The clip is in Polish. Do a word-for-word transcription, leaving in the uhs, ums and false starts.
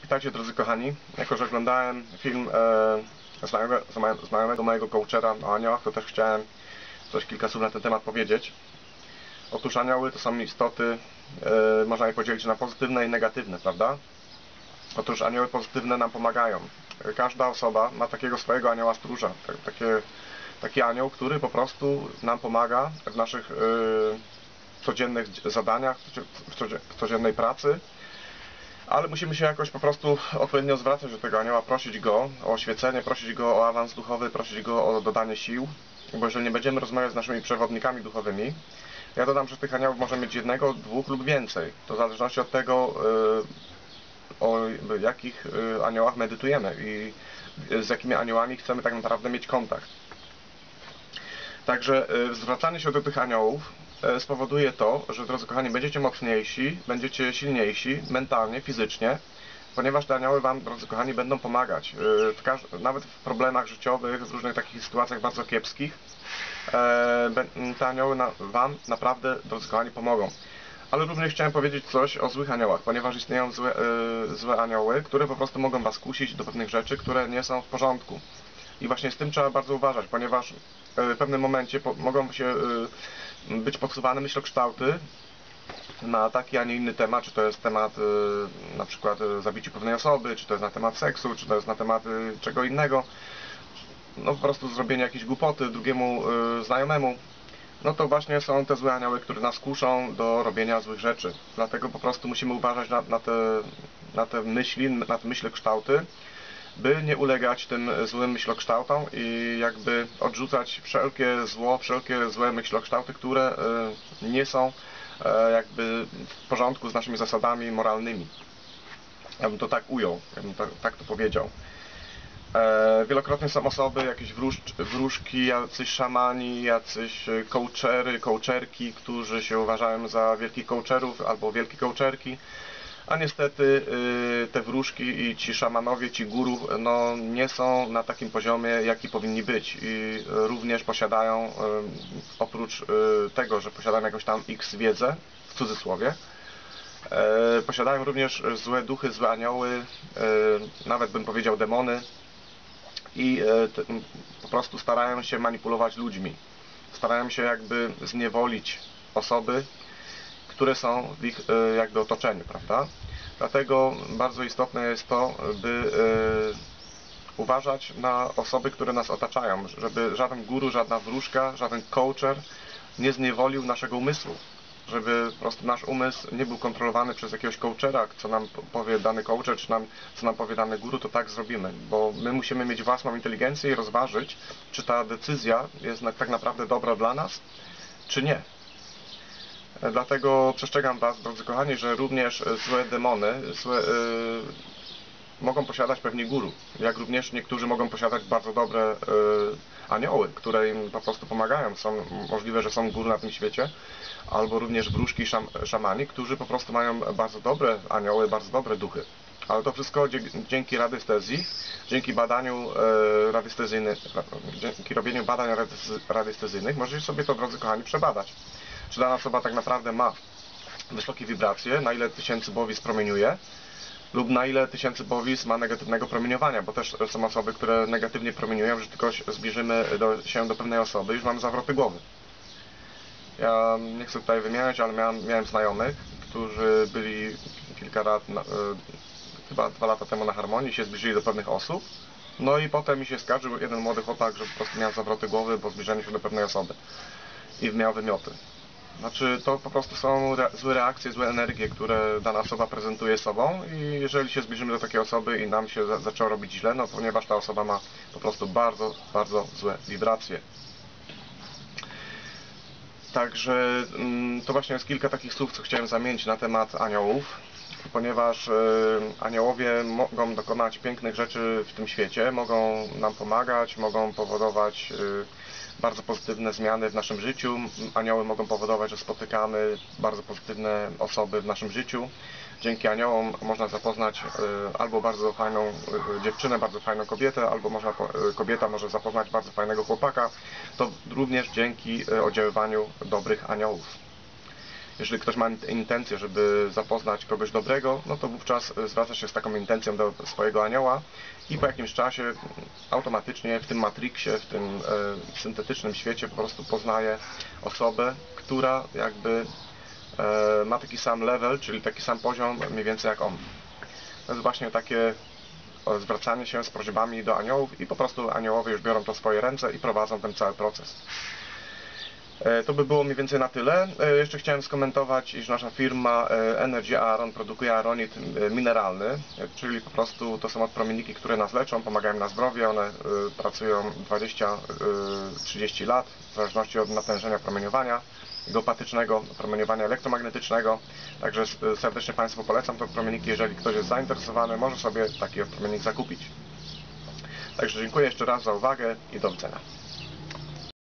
Witajcie drodzy kochani, jako że oglądałem film e, znajomego, znajomego mojego coachera o aniołach, to też chciałem coś kilka słów na ten temat powiedzieć. Otóż anioły to są istoty, e, można je podzielić na pozytywne i negatywne, prawda? Otóż anioły pozytywne nam pomagają. Każda osoba ma takiego swojego anioła stróża, tak, takie, taki anioł, który po prostu nam pomaga w naszych e, codziennych zadaniach, w codziennej pracy. Ale musimy się jakoś po prostu odpowiednio zwracać do tego anioła, prosić go o oświecenie, prosić go o awans duchowy, prosić go o dodanie sił, bo jeżeli nie będziemy rozmawiać z naszymi przewodnikami duchowymi, ja dodam, że tych aniołów może mieć jednego, dwóch lub więcej. To w zależności od tego, o jakich aniołach medytujemy i z jakimi aniołami chcemy tak naprawdę mieć kontakt. Także zwracanie się do tych aniołów spowoduje to, że drodzy kochani, będziecie mocniejsi, będziecie silniejsi mentalnie, fizycznie, ponieważ te anioły wam, drodzy kochani, będą pomagać. W nawet w problemach życiowych, w różnych takich sytuacjach bardzo kiepskich, te anioły na wam naprawdę, drodzy kochani, pomogą. Ale również chciałem powiedzieć coś o złych aniołach, ponieważ istnieją złe, złe anioły, które po prostu mogą was kusić do pewnych rzeczy, które nie są w porządku. I właśnie z tym trzeba bardzo uważać, ponieważ w pewnym momencie mogą się być podsuwane myślokształty na taki, a nie inny temat, czy to jest temat na przykład zabiciu pewnej osoby, czy to jest na temat seksu, czy to jest na temat czego innego, no po prostu zrobienie jakiejś głupoty drugiemu znajomemu. No to właśnie są te złe anioły, które nas kuszą do robienia złych rzeczy. Dlatego po prostu musimy uważać na, na, te, na te myśli, na te myślokształty, by nie ulegać tym złym myślokształtom i jakby odrzucać wszelkie zło, wszelkie złe myślokształty, które nie są jakby w porządku z naszymi zasadami moralnymi. Ja bym to tak ujął, ja bym tak, tak to powiedział. Wielokrotnie są osoby, jakieś wróż, wróżki, jacyś szamani, jacyś coachery, coacherki, którzy się uważają za wielkich coacherów albo wielkie coacherki. A niestety te wróżki i ci szamanowie, ci guru, no, nie są na takim poziomie, jaki powinni być i również posiadają, oprócz tego, że posiadają jakąś tam X wiedzę, w cudzysłowie, posiadają również złe duchy, złe anioły, nawet bym powiedział demony i po prostu starają się manipulować ludźmi, starają się jakby zniewolić osoby, które są w ich jakby otoczeniu, prawda? Dlatego bardzo istotne jest to, by uważać na osoby, które nas otaczają, żeby żaden guru, żadna wróżka, żaden coacher nie zniewolił naszego umysłu, żeby po prostu nasz umysł nie był kontrolowany przez jakiegoś coachera, co nam powie dany coacher, czy nam, co nam powie dany guru, to tak zrobimy, bo my musimy mieć własną inteligencję i rozważyć, czy ta decyzja jest tak naprawdę dobra dla nas, czy nie. Dlatego przestrzegam was, drodzy kochani, że również złe demony złe, yy, mogą posiadać pewnie guru, jak również niektórzy mogą posiadać bardzo dobre yy, anioły, które im po prostu pomagają. Są możliwe, że są guru na tym świecie, albo również wróżki, szam, szamani, którzy po prostu mają bardzo dobre anioły, bardzo dobre duchy. Ale to wszystko dzięki radiestezji, dzięki badaniu yy, radiestezyjnych, dzięki robieniu badań radiestezyjnych możecie sobie to, drodzy kochani, przebadać. Czy dana osoba tak naprawdę ma wysokie wibracje, na ile tysięcy bowisk promieniuje, lub na ile tysięcy bowisk ma negatywnego promieniowania, bo też są osoby, które negatywnie promieniują, że tylko zbliżymy do, się do pewnej osoby, już mamy zawroty głowy. Ja nie chcę tutaj wymieniać, ale miałem, miałem znajomych, którzy byli kilka lat, na, chyba dwa lata temu na harmonii, się zbliżyli do pewnych osób, no i potem mi się skarżył jeden młody chłopak, że po prostu miał zawroty głowy po zbliżeniu się do pewnej osoby i miał wymioty. Znaczy, to po prostu są re złe reakcje, złe energie, które dana osoba prezentuje sobą i jeżeli się zbliżymy do takiej osoby i nam się za zaczęło robić źle, no ponieważ ta osoba ma po prostu bardzo, bardzo złe wibracje. Także mm, to właśnie jest kilka takich słów, co chciałem zamienić na temat aniołów, ponieważ y, aniołowie mogą dokonać pięknych rzeczy w tym świecie, mogą nam pomagać, mogą powodować y, bardzo pozytywne zmiany w naszym życiu. Anioły mogą powodować, że spotykamy bardzo pozytywne osoby w naszym życiu. Dzięki aniołom można zapoznać y, albo bardzo fajną y, dziewczynę, bardzo fajną kobietę, albo można, y, kobieta może zapoznać bardzo fajnego chłopaka. To również dzięki y, oddziaływaniu dobrych aniołów. jeżeli ktoś ma intencję, żeby zapoznać kogoś dobrego, no to wówczas zwraca się z taką intencją do swojego anioła i po jakimś czasie automatycznie w tym matrixie, w tym e, syntetycznym świecie po prostu poznaje osobę, która jakby e, ma taki sam level, czyli taki sam poziom mniej więcej jak on. To jest właśnie takie zwracanie się z prośbami do aniołów i po prostu aniołowie już biorą to w swoje ręce i prowadzą ten cały proces. To by było mniej więcej na tyle. Jeszcze chciałem skomentować, iż nasza firma Energy Aron produkuje aronit mineralny, czyli po prostu to są odpromienniki, które nas leczą, pomagają na zdrowie. One pracują dwadzieścia trzydzieści lat, w zależności od natężenia promieniowania geopatycznego, promieniowania elektromagnetycznego. Także serdecznie Państwu polecam te odpromienniki. Jeżeli ktoś jest zainteresowany, może sobie taki odpromiennik zakupić. Także dziękuję jeszcze raz za uwagę i do widzenia.